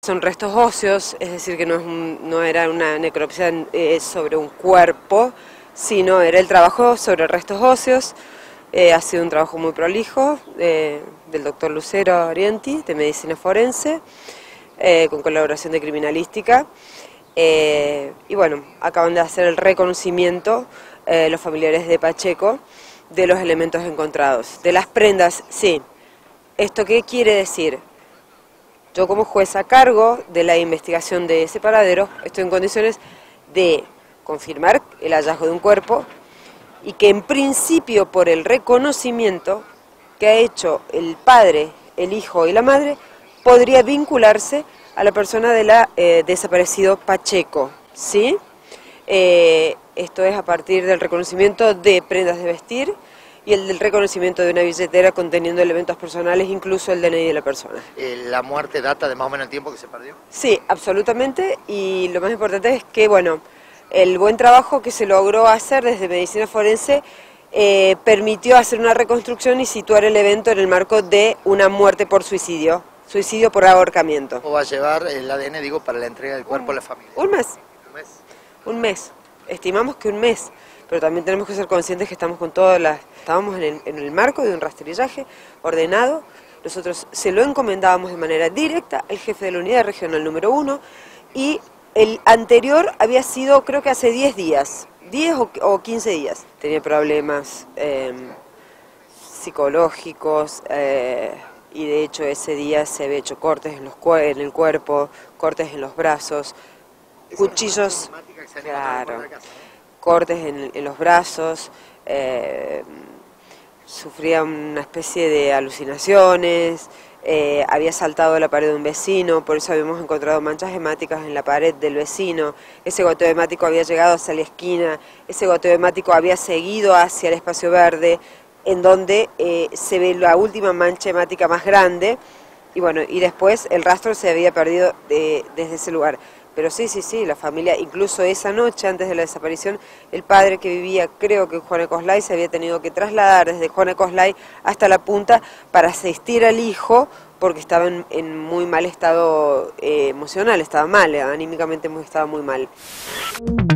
son restos óseos, es decir, que no era una necropsia sobre un cuerpo, sino era el trabajo sobre restos óseos. Ha sido un trabajo muy prolijo del doctor Lucero Orienti, de Medicina Forense, con colaboración de Criminalística. Y bueno, acaban de hacer el reconocimiento los familiares de Pacheco de los elementos encontrados. De las prendas, sí. ¿Esto qué quiere decir? Yo como juez a cargo de la investigación de ese paradero estoy en condiciones de confirmar el hallazgo de un cuerpo y que en principio por el reconocimiento que ha hecho el padre, el hijo y la madre, podría vincularse a la persona de la desaparecido Pacheco, ¿sí? Esto es a partir del reconocimiento de prendas de vestir y el del reconocimiento de una billetera conteniendo elementos personales, incluso el DNI de la persona. ¿La muerte data de más o menos el tiempo que se perdió? Sí, absolutamente, y lo más importante es que, bueno, el buen trabajo que se logró hacer desde Medicina Forense permitió hacer una reconstrucción y situar el evento en el marco de una muerte por suicidio por ahorcamiento. ¿Cómo va a llevar el ADN, digo, para la entrega del cuerpo a la familia? Un mes. ¿Un mes? Un mes. Estimamos que un mes, pero también tenemos que ser conscientes que estamos con todas las... Estábamos en el marco de un rastrillaje ordenado. Nosotros se lo encomendábamos de manera directa al jefe de la unidad regional número 1 y el anterior había sido, creo que hace 10 días, 10 o 15 días. Tenía problemas psicológicos y de hecho ese día se había hecho cortes en el cuerpo, cortes en los brazos, cuchillos, claro, cortes en los brazos, sufría una especie de alucinaciones, había saltado la pared de un vecino, por eso habíamos encontrado manchas hemáticas en la pared del vecino. Ese goteo hemático había llegado hacia la esquina, ese goteo hemático había seguido hacia el espacio verde, en donde se ve la última mancha hemática más grande, y bueno, y después el rastro se había perdido desde ese lugar. Pero sí, la familia, incluso esa noche antes de la desaparición, el padre que vivía, creo que en Juan de Coslay, se había tenido que trasladar desde Juan de Coslay hasta La Punta para asistir al hijo, porque estaba en muy mal estado emocional, estaba mal, anímicamente estaba muy mal.